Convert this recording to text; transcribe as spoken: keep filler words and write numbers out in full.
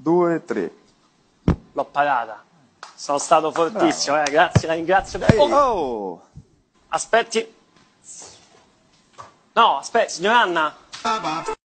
due, tre. L'ho parata. Sono stato fortissimo, eh. Grazie, la ringrazio. Per... Oh. Oh. Aspetti. No, aspetti, signor Anna.